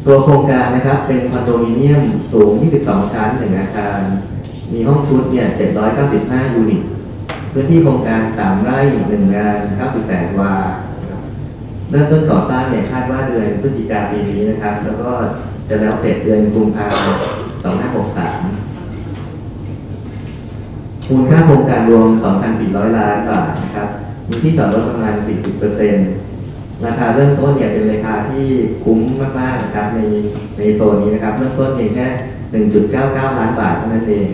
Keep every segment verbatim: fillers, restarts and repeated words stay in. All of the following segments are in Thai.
ตัวโครงการนะครับเป็นคอนโดมิเนียมสูงยี่สิบสองชั้นหนึ่งอาคารมีห้องชุดเนี่ยเจ็ดร้อยเก้าสิบห้ายูนิตพื้นที่โครงการสามไร่หนึ่งงานเก้าสิบแปดวาเริ่มต้นก่อสร้างเนี่ยคาดว่าเดือนพฤศจิกายนปีนี้นะครับแล้วก็จะแล้วเสร็จเดือนกุมภาพันธ์สองพันห้าร้อยหกสิบสามมูลค่าโครงการรวม สองพันสี่ร้อย ล้านบาทนะครับมีที่จอดรถประมาณ สี่สิบเปอร์เซ็นต์ ราคาเริ่มต้นเนี่ยเป็นราคาที่คุ้มมากๆนะครับในในโซนนี้นะครับเริ่มต้นเพียงแค่ หนึ่งจุดเก้าเก้า ล้านบาทเท่านั้นเอง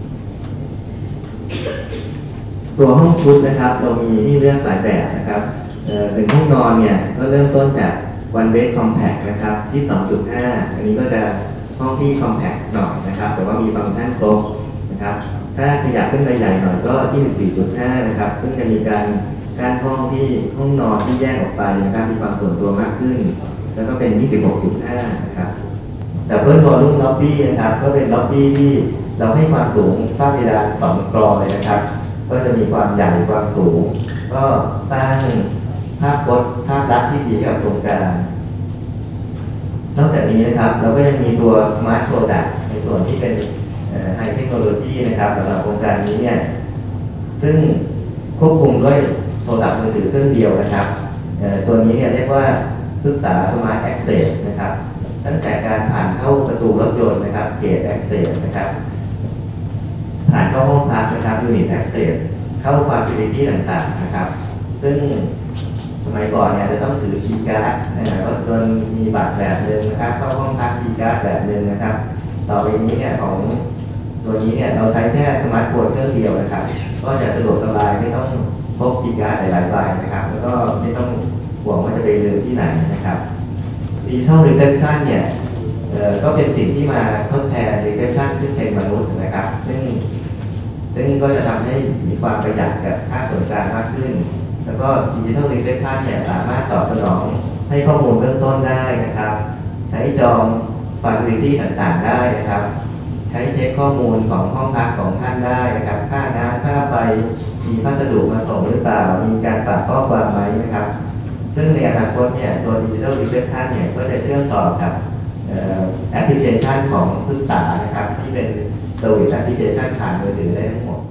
ตัวห้องชุดนะครับเรามีที่เลือกหลายแบบนะครับหนึ่งห้องนอนเนี่ยก็เริ่มต้นจาก one bed compact นะครับที่ สองจุดห้า อันนี้ก็จะห้องที่ compact หน่อยนะครับแต่ว่ามีฟังก์ชันครบนะครับถ้าขยับขึ้นไปใหญ่หน่อยก็ที่ สี่จุดห้า นะครับซึ่งจะมีการการห้องที่ห้องนอนที่แยกออกไปนะครับมีความส่วนตัวมากขึ้นแล้วก็เป็น ยี่สิบหกจุดห้า นะครับแต่เพิ่มวอลลุ่มล็อบบี้นะครับก็เป็นล็อบบี้ที่เราให้ความสูงฝ้าเพดานสองกรอเลยนะครับก็จะมีความใหญ่ความสูงก็สร้างภาพพจน์ภาพลักษณ์ที่ดีกับโครงการนอกจากนี้นะครับเราก็ยังมีตัว Smart Product ในส่วนที่เป็นไฮเทคโนโลยีนะครับสำหรับโครงการนี้เนี่ยซึ่งควบคุมด้วยโทรศัพท์มือถือเครื่องเดียวนะครับตัวนี้เนี่ยเรียกว่าปรึกษา Smart Access นะครับตั้งแต่การผ่านเข้าประตูรถยนต์นะครับ Gate Access นะครับผ่านเข้าห้องพักนะครับ Unit Access เข้า Facility ต่างๆนะครับซึ่งสมัยก่อนเนี่ยจะต้องถือคีย์การ์ดนะครับรถยนต์มีบัตรแบบหนึ่งนะครับเข้าห้องพักคีย์การ์ดแบบหนึ่งนะครับต่อไปนี้เนี่ยของตัวนี้เนี่ยเราใช้แค่สมาร์ทโฟนเครื่องเดียวนะครับก็จะสะดวกสบายไม่ต้องพกคีย์การ์ดหลายๆใบนะครับแล้วก็ไม่ต้องห่วงว่าจะไปลืมที่ไหนนะครับ Digital Reception เนี่ยก็เป็นสิ่งที่มาทดแทน Reception ที่เป็นมนุษย์นะครับซึ่งซึ่งก็จะทำให้มีความประหยัดกับค่าส่วนกลางมากขึ้นแล้วก็ Digital Reception เนี่ยสามารถตอบสนองให้ข้อมูลเบื้องต้นได้นะครับใช้จอง Facility ต่างๆได้นะครับใช้เช็คข้อมูลของห้องพักของท่านได้นะครับค่าน้ำค่าไฟมีพัสดุมาส่งหรือเปล่ามีการปรับข้อความไหมนะครับซึ่งในอนาคตเนี่ยตัว Digital Reception เนี่ยก็จะเชื่อมต่อกับแอปพลิเคชันของปรึกษานะครับที่เป็น Service Application ผ่านมือถือได้ทั้งหมด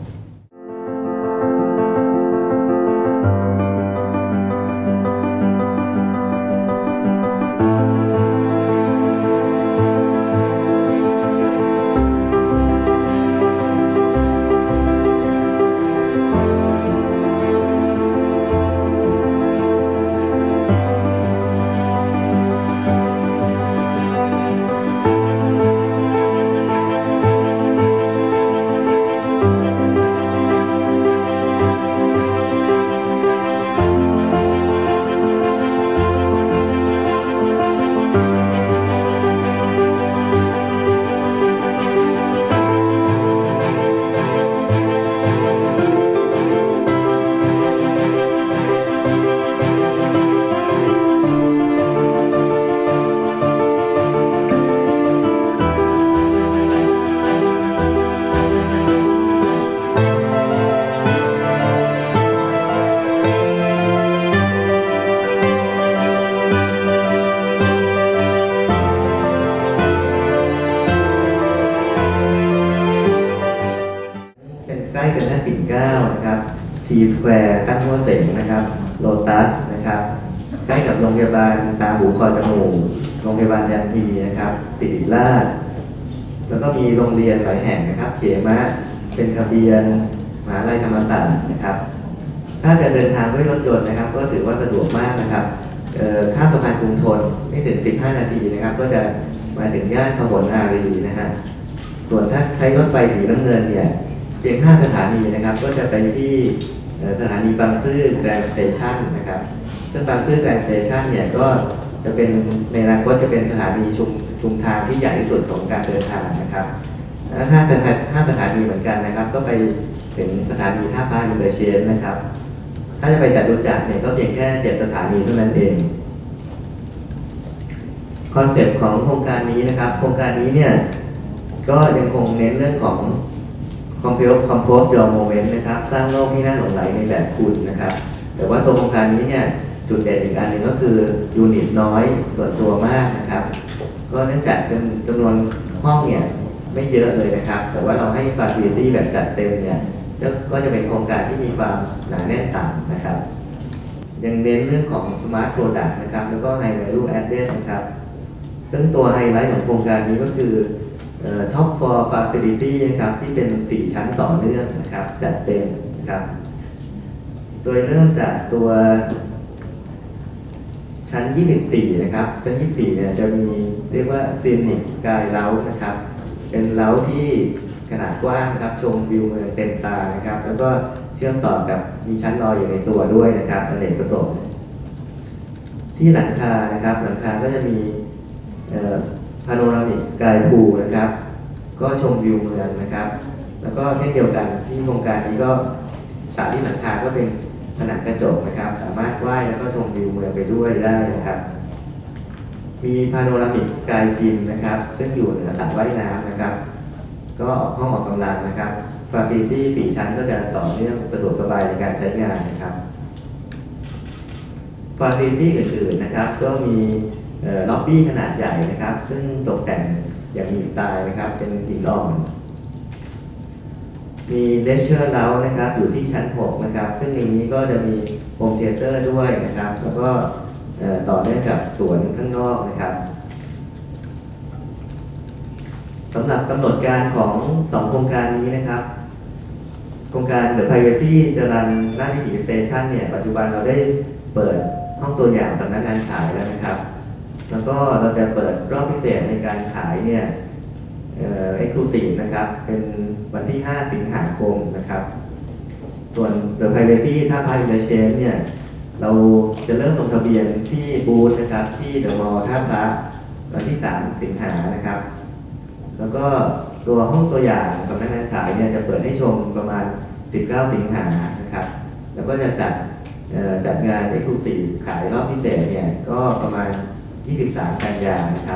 ใกล้เซ็นทรัลปิ่นเกล้านะครับทีสแควร์ตั้งหัวเสงนะครับโลตัสนะครับใกล้กับโรงพยาบาลตาหูคอจมูกโรงพยาบาลยันทีนะครับศิริราชแล้วก็มีโรงเรียนหลายแห่งนะครับเขมะเป็นทะเบียนมหาวิทยาลัยธรรมศาสตร์นะครับถ้าจะเดินทางด้วยรถยนต์นะครับก็ถือว่าสะดวกมากนะครับข้ามสะพานกรุงธนไม่ถึงสิบห้านาทีนะครับก็จะมาถึงย่านพหลอารีนะฮะส่วนถ้าใช้รถไฟสีน้ำเงินเนี่ยเพียงห้าสถานีนะครับก็จะไปที่สถานีบางซื่อแกรนด์สเตชันนะครับซึ่งบางซื่อแกรนด์สเตชันเนี่ยก็จะเป็นในอนาคตจะเป็นสถานีชุมชุมทางที่ใหญ่ที่สุดของการเดินทางนะครับห้าสถาห้าสถานีเหมือนกันนะครับก็ไปถึงสถานีท่าพระอินเตอร์เชนนะครับถ้าจะไปจตุจักรเนี่ยก็เพียงแค่เจ็ดสถานีเท่านั้นเองคอนเซปต์ของโครงการนี้นะครับโครงการนี้เนี่ยก็ยังคงเน้นเรื่องของCompose Your Moment นะครับสร้างโลกที่น่าหลงใหลในแบบคุณนะครับแต่ว่าตัวโครงการนี้เนี่ยจุดเด่นอีกอันหนึ่งก็คือยูนิตน้อยส่วนตัวมากนะครับก็เนื่องจากจำนวนห้องเนี่ยไม่เยอะเลยนะครับแต่ว่าเราให้ facility แบบจัดเต็มเนี่ยก็จะเป็นโครงการที่มีความหนาแน่นต่ำนะครับยังเน้นเรื่องของ smart product นะครับแล้วก็ high value added นะครับซึ่งตัวไฮไลท์ของโครงการนี้ก็คือ top four facility นะครับที่เป็นสี่ชั้นต่อเนื่องนะครับจัดเต็มนะครับโดยเริ่มจากตัวชั้นยี่สิบสี่นะครับชั้นยี่สิบสี่เนี่ยจะมีเรียกว่า Scenic Sky Lounge นะครับเป็นเล้าที่ขนาดกว้างนะครับชมวิวเมืองเต็มตานะครับแล้วก็เชื่อมต่อกับมีชั้นลอยอยู่ในตัวด้วยนะครับอเนกประสงค์ที่หลังคานะครับหลังคาก็จะมีพาโนรามิกสกายพูลนะครับก็ชมวิวเมืองนะครับแล้วก็เช่นเดียวกันที่โครงการนี้ก็สระที่หลังคาก็เป็นผนังกระจกนะครับสามารถว่ายแล้วก็ชมวิวเมืองไปด้วยได้นะครับมีพาโนรามิกสกายจิมนะครับซึ่งอยู่เหนือสระว่ายน้ำนะครับก็ห้องออกกำลังนะครับฟาซิลิตี้สี่ชั้นก็จะต่อเนื่องสะดวกสบายในการใช้งานนะครับฟาซิลิตี้อื่นๆนะครับก็มีล็อบบี้ขนาดใหญ่นะครับซึ่งตกแต่งอย่างมีสไตล์นะครับเป็นหินอ่อนมีเลเชอร์เล้านะครับอยู่ที่ชั้นหกนะครับซึ่งในนี้ก็จะมีโฮมเทเตอร์ด้วยนะครับแล้วก็ต่อเนื่องกับสวนข้างนอกนะครับสำหรับกำหนดการของสองโครงการนี้นะครับโครงการ The Privacy จรัญราชวิถีสเตชันเนี่ยปัจจุบันเราได้เปิดห้องตัวอย่างสำนักงานขายแล้วนะครับแล้วก็เราจะเปิดรอบพิเศษในการขายเนี่ยเอ่อ exclusive นะครับเป็นวันที่ห้าสิงหาคมนะครับส่วน The Privacy ท่าพระอินเตอร์เชนเนี่ยเราจะเริ่มลงทะเบียนที่บูธนะครับที่ The Mall ท่าพระวันที่สามสิงหานะครับแล้วก็ตัวห้องตัวอย่างสำนักงานขายเนี่ยจะเปิดให้ชมประมาณสิบเก้าสิงหานะครับแล้วก็จะจัดจัดงาน Exclusive ขายรอบพิเศษเนี่ยก็ประมาณยี่สิบสามกันยายนนะครับ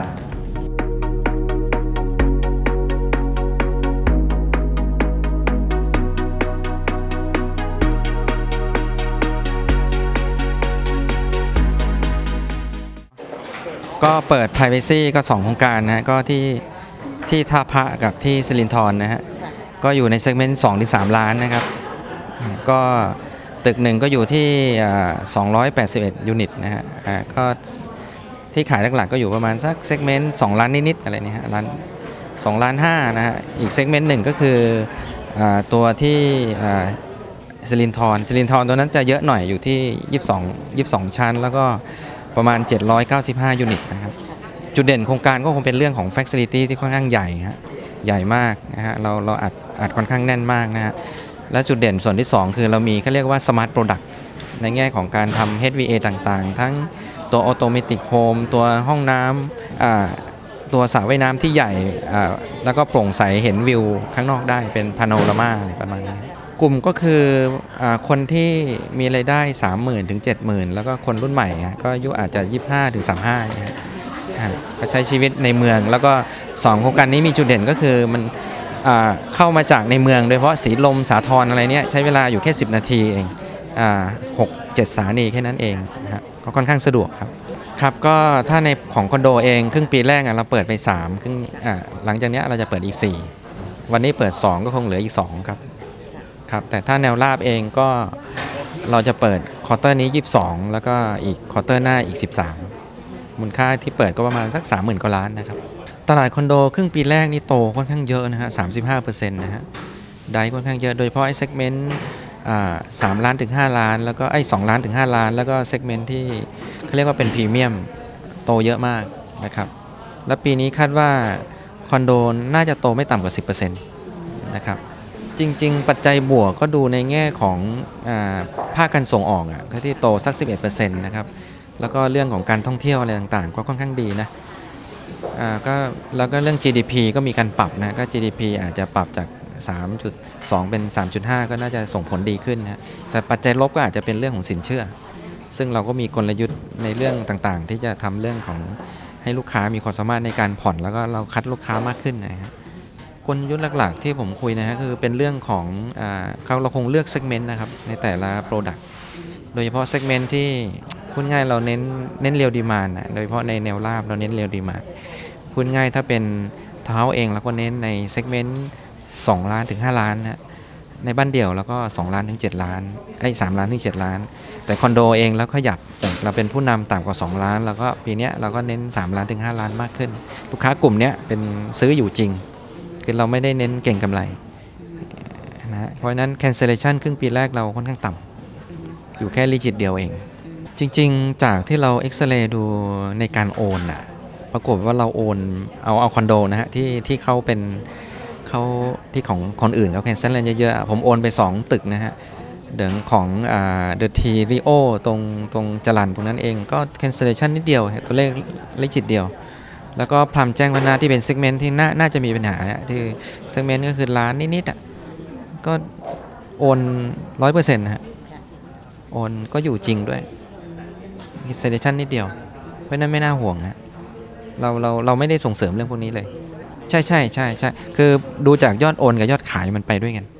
ก็เปิด Privacy ก็สองโครงการนะฮะก็ที่ที่ท่าพระกับที่สิรินธรนะฮะก็อยู่ในเซกเมนต์ สองถึงสาม ล้านนะครับก็ตึกหนึ่งก็อยู่ที่สองร้อยแปดสิบเอ็ดยูนิตนะฮะก็ที่ขายหลักๆก็อยู่ประมาณสักเซกเมนต์สองล้านนิดๆอะไรนี่ฮะล้านสองล้านห้านะฮะอีกเซกเมนต์หนึ่งก็คือตัวที่สิรินธรสิรินธรตัวนั้นจะเยอะหน่อยอยู่ที่ยี่สิบสอง ยี่สิบสองชั้นแล้วก็ประมาณเจ็ดร้อยเก้าสิบห้ายูนิตนะครับจุดเด่นโครงการก็คงเป็นเรื่องของ Facility ที่ค่อนข้างใหญ่ฮะใหญ่มากนะฮะเราเราอัดอัดค่อนข้างแน่นมากนะฮะและจุดเด่นส่วนที่สองคือเรามีเขาเรียกว่า Smart Product ในแง่ของการทำ เอช วี เอ ต่างๆทั้งตัว Automatic Home ตัวห้องน้ำตัวสระว่ายน้ำที่ใหญ่แล้วก็โปร่งใสเห็นวิวข้างนอกได้เป็นพาโนรามาอะไรประมาณนี้กลุ่มก็คือคนที่มีรายได้ สามหมื่น ถึง เจ็ดหมื่น แล้วก็คนรุ่นใหม่ก็อายุอาจจะ ยี่สิบห้า ถึง สามสิบห้าก็ใช้ชีวิตในเมืองแล้วก็สองโครงการนี้มีจุดเด่นก็คือมันเข้ามาจากในเมืองโดยเฉพาะสีลมสาทรอะไรเนี้ยใช้เวลาอยู่แค่สิบนาทีเองหก เจ็ดสถานีแค่นั้นเองนะครับก็ค่อนข้างสะดวกครับครับก็ถ้าในของคอนโดเองครึ่งปีแรกเราเปิดไปสามครึ่งหลังจากนี้เราจะเปิดอีกสี่วันนี้เปิดสองก็คงเหลืออีกสองครับครับแต่ถ้าแนวราบเองก็เราจะเปิดควอเตอร์นี้ยี่สิบสองแล้วก็อีกควอเตอร์หน้าอีกสิบสามมูลค่าที่เปิดก็ประมาณสัก สามหมื่น กว่าล้านนะครับตลาดคอนโดครึ่งปีแรกนี่โตค่อนข้างเยอะนะฮะ สามสิบห้าเปอร์เซ็นต์ นะฮะได้ค่อนข้างเยอะโดยเฉพาะไอ้เซกเมนต์อ่าสามล้านถึงห้าล้านแล้วก็ไอ้สองล้านถึงห้าล้านแล้วก็เซกเมนต์ที่เขาเรียกว่าเป็นพรีเมียมโตเยอะมากนะครับและปีนี้คาดว่าคอนโดน่าจะโตไม่ต่ำกว่า สิบเปอร์เซ็นต์ นะครับจริงๆปัจจัยบวกก็ดูในแง่ของอ่าภาคการส่งออกอ่ะก็ที่โตสัก สิบเอ็ดเปอร์เซ็นต์ นะครับแล้วก็เรื่องของการท่องเที่ยวอะไรต่างๆก็ค่อนข้างดีนะอ่าก็แล้วก็เรื่อง จี ดี พี ก็มีการปรับนะก็ จี ดี พี อาจจะปรับจาก สามจุดสอง เป็น สามจุดห้า ก็น่าจะส่งผลดีขึ้นนะแต่ปัจจัยลบก็อาจจะเป็นเรื่องของสินเชื่อซึ่งเราก็มีกลยุทธ์ในเรื่องต่างๆที่จะทำเรื่องของให้ลูกค้ามีความสามารถในการผ่อนแล้วก็เราคัดลูกค้ามากขึ้นนะฮะกลยุทธ์หลักๆที่ผมคุยนะฮะคือเป็นเรื่องของอ่าเราคงเลือกเซกเมนต์นะครับในแต่ละ Product โดยเฉพาะเซกเมนต์ที่พูดง่ายเราเน้นเน้นเรียวดีมานด์นะโดยเฉพาะในแนวราบเราเน้นเรียวดีมานด์พูดง่ายถ้าเป็นทาวน์เฮาส์เองเราก็เน้นในเซกเมนต์สองล้านถึงห้าล้านนะในบ้านเดี่ยวแล้วก็สองล้านถึงเจ็ดล้านไอ้สามล้านถึงเจ็ดล้านแต่คอนโดเองแล้วขยับเราเป็นผู้นำต่ำกว่าสองล้านแล้วก็ปีนี้เราก็เน้นสามล้านถึงห้าล้านมากขึ้นลูกค้ากลุ่มนี้เป็นซื้ออยู่จริงคือเราไม่ได้เน้นเก่งกำไรนะเพราะฉะนั้น cancellation ครึ่งปีแรกเราค่อนข้างต่ำอยู่แค่ลิจิตเดียวเองจริงๆจากที่เราเอ็กซเรย์ดูในการโอนอะปรากฏว่าเราโอนเอาเอาคอนโดนะฮะที่ที่เขาเป็นเขาที่ของคนอื่นเขาแคนเซิลอะไรเยอะๆผมโอนไปสองตึกนะฮะเรื่องของอ่าเดอะทีริโอตรงตรงจรัญตรงนั้นเองก็แคนเซิลเลชันนิดเดียวตัวเลขลิจิตเดียวแล้วก็พลัมแจ้งพัฒนาที่เป็นเซกเมนต์ที่น่าน่าจะมีปัญหาที่เซกเมนต์ก็คือร้านนิดๆอ่ะก็โอนร้อยเปอร์เซ็นต์นะฮะโอนก็อยู่จริงด้วยแคนเซิลเลชันนิดเดียวเพราะนั้นไม่น่าห่วงฮะเราเราเราไม่ได้ส่งเสริมเรื่องพวกนี้เลยใช่ใช่ใช่ใช่คือดูจากยอดโอนกับยอดขายมันไปด้วยกัน